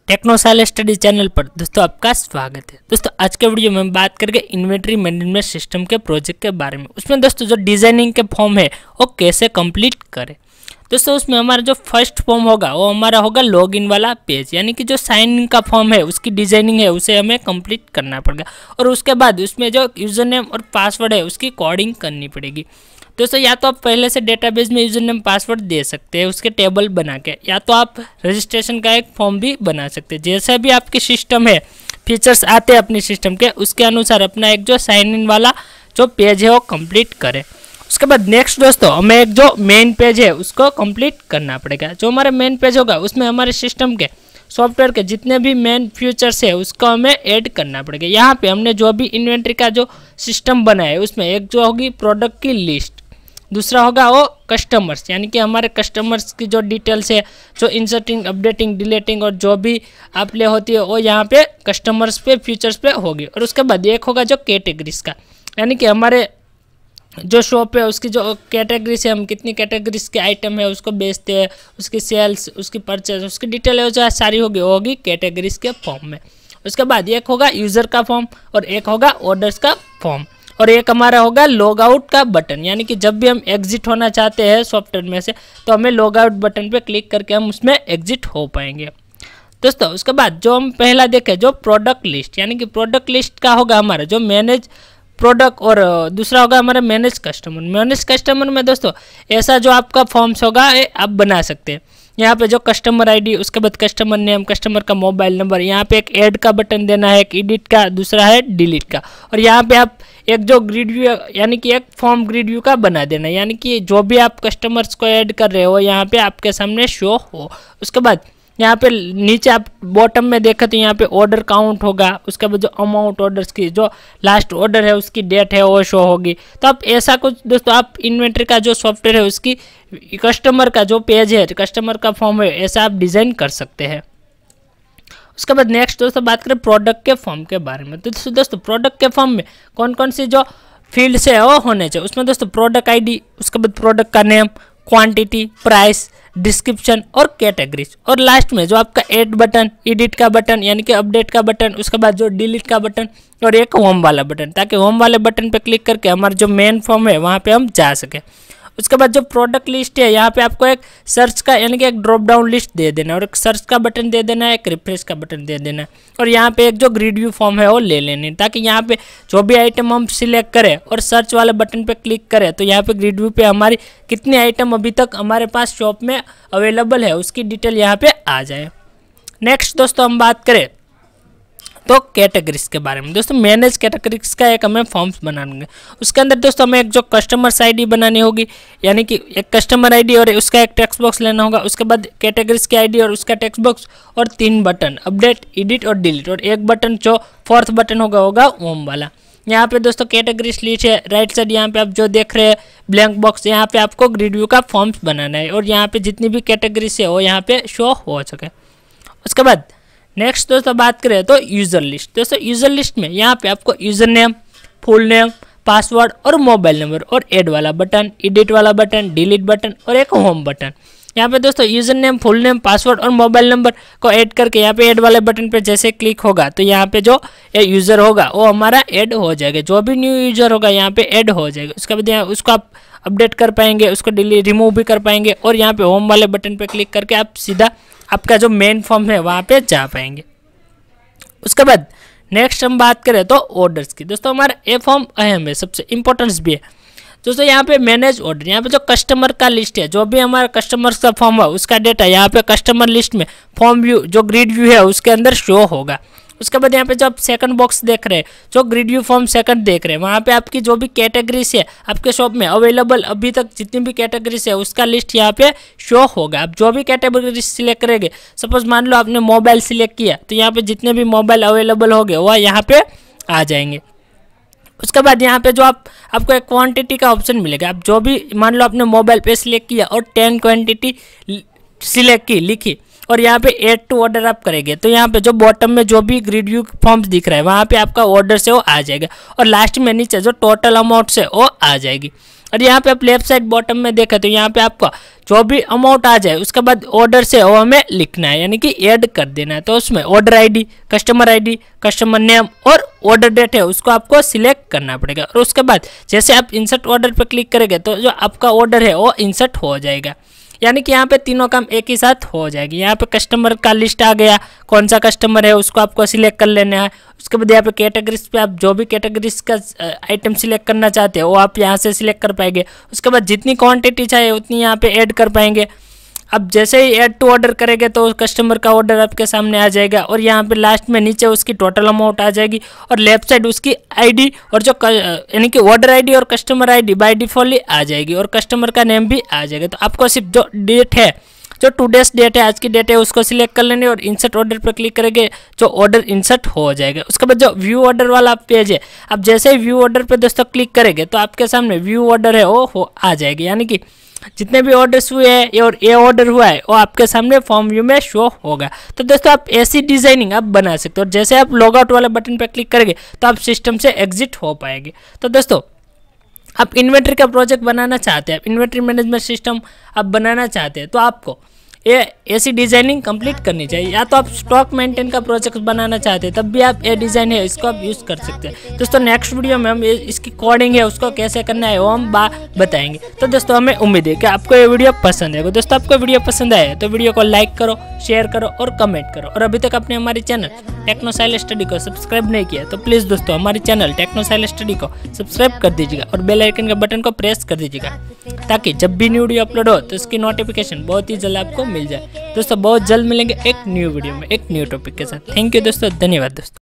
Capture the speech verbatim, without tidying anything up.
Techno silent study channel पर दोस्तों आपका स्वागत है। दोस्तों आज के वीडियो में हम बात करेंगे इन्वेंटरी मैनेजमेंट सिस्टम के प्रोजेक्ट के बारे में। उसमें दोस्तों जो डिजाइनिंग के फॉर्म है वो कैसे कंप्लीट करें। दोस्तों उसमें हमारा जो फर्स्ट फॉर्म होगा वो हमारा होगा लॉगिन वाला पेज, यानी कि जो साइन इन का फॉर्म है उसकी डिजाइनिंग है उसे हमें कंप्लीट करना पड़ेगा। और उसके बाद उसमें जो यूजर नेम और पासवर्ड है उसकी कोडिंग करनी पड़ेगी। दोस्तों या तो आप पहले से डेटाबेस में यूजर नेम पासवर्ड दे सकते हैं उसके टेबल बना के, या तो आप रजिस्ट्रेशन का एक फॉर्म भी बना सकते हैं। जैसे भी आपकी सिस्टम है, फीचर्स आते हैं अपनी सिस्टम के, उसके अनुसार अपना एक जो साइन इन वाला जो पेज है वो कंप्लीट करें। उसके बाद नेक्स्ट दोस्तों हमें एक जो मेन पेज है उसको कंप्लीट करना पड़ेगा। जो हमारा मेन पेज होगा उसमें हमारे सिस्टम के सॉफ्टवेयर के जितने भी मेन फीचर्स है उसको हमें ऐड करना पड़ेगा। यहाँ पे हमने जो भी इन्वेंट्री का जो सिस्टम बनाया है उसमें एक जो होगी प्रोडक्ट की लिस्ट, दूसरा होगा वो कस्टमर्स, यानी कि हमारे कस्टमर्स की जो डिटेल्स है, जो इंसर्टिंग, अपडेटिंग, डिलीटिंग और जो भी आप ले होती है वो यहाँ पे कस्टमर्स पे फीचर्स पे होगी। और उसके बाद एक होगा जो कैटेगरीज का, यानी कि हमारे जो शॉप है उसकी जो कैटेगरीज है, हम कितनी कैटेगरीज के आइटम है उसको बेचते हैं, उसकी सेल्स, उसकी परचेज, उसकी डिटेल है जो सारी होगी वो होगी कैटेगरीज के फॉर्म में। उसके बाद एक होगा यूज़र का फॉर्म और एक होगा ऑर्डर्स का फॉर्म और एक हमारा होगा लॉग आउट का बटन, यानी कि जब भी हम एग्जिट होना चाहते हैं सॉफ्टवेयर में से तो हमें लॉग आउट बटन पे क्लिक करके हम उसमें एग्जिट हो पाएंगे। दोस्तों उसके बाद जो हम पहला देखें जो प्रोडक्ट लिस्ट, यानी कि प्रोडक्ट लिस्ट का होगा हमारा जो मैनेज प्रोडक्ट और दूसरा होगा हमारा मैनेज कस्टमर। मैनेज कस्टमर में दोस्तों ऐसा जो आपका फॉर्म्स होगा ये आप बना सकते हैं। यहाँ पे जो कस्टमर आईडी, उसके बाद कस्टमर नेम, कस्टमर का मोबाइल नंबर, यहाँ पे एक ऐड का बटन देना है, एक एडिट का, दूसरा है डिलीट का। और यहाँ पे आप एक जो ग्रिड व्यू यानी कि एक फॉर्म ग्रिड व्यू का बना देना, यानी कि जो भी आप कस्टमर्स को ऐड कर रहे हो यहाँ पे आपके सामने शो हो। उसके बाद यहाँ पे नीचे आप बॉटम में देखें तो यहाँ पे ऑर्डर काउंट होगा, उसके बाद जो अमाउंट ऑर्डर्स की जो लास्ट ऑर्डर है उसकी डेट है वो शो होगी। तो आप ऐसा कुछ दोस्तों आप इन्वेंटरी का जो सॉफ्टवेयर है उसकी कस्टमर का जो पेज है, कस्टमर का फॉर्म है, ऐसा आप डिज़ाइन कर सकते हैं। उसके बाद नेक्स्ट दोस्तों बात करें प्रोडक्ट के फॉर्म के बारे में। तो दोस्तों प्रोडक्ट के फॉर्म में कौन कौन सी जो फील्ड्स है वो होने चाहिए। उसमें दोस्तों प्रोडक्ट आईडी, उसके बाद प्रोडक्ट का नेम, क्वांटिटी, प्राइस, डिस्क्रिप्शन और कैटेगरीज, और लास्ट में जो आपका ऐड बटन, एडिट का बटन यानी कि अपडेट का बटन, उसके बाद जो डिलीट का बटन और एक होम वाला बटन, ताकि होम वाले बटन पे क्लिक करके हमारा जो मेन फॉर्म है वहाँ पे हम जा सके। उसके बाद जो प्रोडक्ट लिस्ट है यहाँ पे आपको एक सर्च का यानी कि एक ड्रॉप डाउन लिस्ट दे देना है और एक सर्च का बटन दे देना है, एक रिफ्रेश का बटन दे देना है और यहाँ पे एक जो ग्रिड व्यू फॉर्म है वो ले लेनी है, ताकि यहाँ पे जो भी आइटम हम सिलेक्ट करें और सर्च वाले बटन पे क्लिक करें तो यहाँ पे ग्रिड व्यू पे हमारी कितने आइटम अभी तक हमारे पास शॉप में अवेलेबल है उसकी डिटेल यहाँ पे आ जाए। नेक्स्ट दोस्तों हम बात करें तो कैटेगरीज के बारे में। दोस्तों मैनेज कैटेगरीज का एक हमें फॉर्म्स बनाएंगे। उसके अंदर दोस्तों हमें एक जो कस्टमर्स आईडी बनानी होगी, यानी कि एक कस्टमर आईडी और उसका एक टेक्स्ट बॉक्स लेना होगा। उसके बाद कैटेगरीज की आईडी और उसका टेक्स्ट बॉक्स और तीन बटन, अपडेट, एडिट और डिलीट, और एक बटन जो फोर्थ बटन होगा होगा होम वाला। यहाँ पे दोस्तों कैटेगरीज लिस्ट है, राइट साइड यहाँ पे आप जो देख रहे हैं ब्लैंक बॉक्स, यहाँ पे आपको ग्रिड व्यू का फॉर्म्स बनाना है और यहाँ पे जितनी भी कैटेगरीज है वो यहाँ पे शो हो सके। उसके बाद नेक्स्ट दोस्तों बात करें तो यूज़र लिस्ट। दोस्तों यूज़र लिस्ट में यहाँ पे आपको user name, full name, password और मोबाइल नंबर और ऐड वाला बटन, एडिट वाला बटन, डिलीट बटन और एक होम बटन। यहाँ पे दोस्तों user name, full name, password और मोबाइल नंबर को ऐड करके यहाँ पे ऐड वाले बटन पे जैसे क्लिक होगा तो यहाँ पे जो यूज़र होगा वो हमारा ऐड हो जाएगा। जो भी न्यू यूज़र होगा यहाँ पे ऐड हो जाएगा। उसके बाद यहाँ उसको आप अपडेट कर पाएंगे, उसको डिलीट रिमूव भी कर पाएंगे और यहाँ पे होम वाले बटन पे क्लिक करके आप सीधा आपका जो मेन फॉर्म है वहाँ पे जा पाएंगे। उसके बाद नेक्स्ट हम बात करें तो ऑर्डर्स की। दोस्तों हमारा ये फॉर्म अहम है, सबसे इम्पोर्टेंस भी है। दोस्तों यहाँ पे मैनेज ऑर्डर, यहाँ पे जो कस्टमर का लिस्ट है, जो भी हमारा कस्टमर्स का फॉर्म है उसका डेटा यहाँ पे कस्टमर लिस्ट में फॉर्म व्यू जो ग्रिड व्यू है उसके अंदर शो होगा। उसके बाद यहाँ पे जो आप सेकंड बॉक्स देख रहे हैं, जो ग्रिड व्यू फॉर्म सेकंड देख रहे हैं, वहाँ पे आपकी जो भी कैटेगरीज है आपके शॉप में अवेलेबल अभी तक जितनी भी कैटेगरीज है उसका लिस्ट यहाँ पे शो होगा। आप जो भी कैटेगरी सिलेक्ट करेंगे, सपोज मान लो आपने मोबाइल सिलेक्ट किया तो यहाँ पे जितने भी मोबाइल अवेलेबल हो गए वह यहाँ पे आ जाएंगे। उसके बाद यहाँ पे जो आप आपको एक क्वांटिटी का ऑप्शन मिलेगा। आप जो भी मान लो आपने मोबाइल पे सिलेक्ट किया और टेन क्वांटिटी सिलेक्ट की, लिखी और यहाँ पे एड टू ऑर्डर आप करेंगे तो यहाँ पे जो बॉटम में जो भी ग्रिड व्यू फॉर्म्स दिख रहा है वहाँ पे आपका ऑर्डर से वो आ जाएगा और लास्ट में नीचे जो टोटल अमाउंट से वो आ जाएगी। और यहाँ पे आप लेफ्ट साइड बॉटम में देखें तो यहाँ पे आपको जो भी अमाउंट आ जाए उसके बाद ऑर्डर से वो हमें लिखना है, यानी कि ऐड कर देना है। तो उसमें order ID, customer ID, customer name और ऑर्डर डेट है उसको आपको सिलेक्ट करना पड़ेगा। और उसके बाद जैसे आप इंसर्ट ऑर्डर पर क्लिक करेंगे तो जो आपका ऑर्डर है वो इंसर्ट हो जाएगा, यानी कि यहाँ पे तीनों काम एक ही साथ हो जाएगी। यहाँ पे कस्टमर का लिस्ट आ गया, कौन सा कस्टमर है उसको आपको सिलेक्ट कर लेना है। उसके बाद यहाँ पे कैटेगरीज पे आप जो भी कैटेगरीज का आइटम सिलेक्ट करना चाहते हैं वो आप यहाँ से सिलेक्ट कर पाएंगे। उसके बाद जितनी क्वांटिटी चाहे उतनी यहाँ पे ऐड कर पाएंगे। अब जैसे ही ऐड टू ऑर्डर करेंगे तो कस्टमर का ऑर्डर आपके सामने आ जाएगा और यहाँ पे लास्ट में नीचे उसकी टोटल अमाउंट आ जाएगी और लेफ्ट साइड उसकी आईडी और जो यानी कि ऑर्डर आईडी और कस्टमर आईडी बाय डिफॉल्ट आ जाएगी और कस्टमर का नेम भी आ जाएगा। तो आपको सिर्फ जो डेट है, जो टूडेस डेट है, आज की डेट है, उसको सिलेक्ट कर लेंगे और इंसर्ट ऑर्डर पर क्लिक करेंगे जो ऑर्डर इंसर्ट हो जाएगा। उसके बाद जो व्यू ऑर्डर वाला पेज है, अब जैसे ही व्यू ऑर्डर पे दोस्तों क्लिक करेंगे तो आपके सामने व्यू ऑर्डर है वो हो आ जाएगी, यानी कि जितने भी ऑर्डर्स हुए हैं और ये ऑर्डर हुआ है वो आपके सामने फॉर्म व्यू में शो होगा। तो दोस्तों आप ऐसी डिजाइनिंग आप बना सकते हो। और जैसे आप लॉग आउट वाले बटन पर क्लिक करेंगे तो आप सिस्टम से एग्जिट हो पाएंगे। तो दोस्तों आप इन्वेंटरी का प्रोजेक्ट बनाना चाहते हैं, इन्वेंटरी मैनेजमेंट सिस्टम आप बनाना चाहते हैं तो आपको ये ऐसी डिजाइनिंग कंप्लीट करनी चाहिए। या तो आप स्टॉक मेंटेन का प्रोजेक्ट बनाना चाहते हैं तब भी आप ये डिजाइन है इसको आप यूज कर सकते हैं। दोस्तों नेक्स्ट वीडियो में हम इसकी कोडिंग है उसको कैसे करना है वो हम बताएंगे। तो दोस्तों हमें उम्मीद है कि आपको ये वीडियो पसंद आएगा। दोस्तों आपको वीडियो पसंद आए तो वीडियो को लाइक करो, शेयर करो और कमेंट करो। और अभी तक आपने हमारे चैनल टेक्नो साइलेंट स्टडी को सब्सक्राइब नहीं किया तो प्लीज दोस्तों हमारे चैनल टेक्नो साइलेंट स्टडी को सब्सक्राइब कर दीजिएगा और बेल आइकन के बटन को प्रेस कर दीजिएगा ताकि जब भी न्यू वीडियो अपलोड हो तो इसकी नोटिफिकेशन बहुत ही जल्द आपको मिल जाए। दोस्तों बहुत जल्द मिलेंगे एक न्यू वीडियो में एक न्यू टॉपिक के साथ। थैंक यू दोस्तों, धन्यवाद दोस्तों।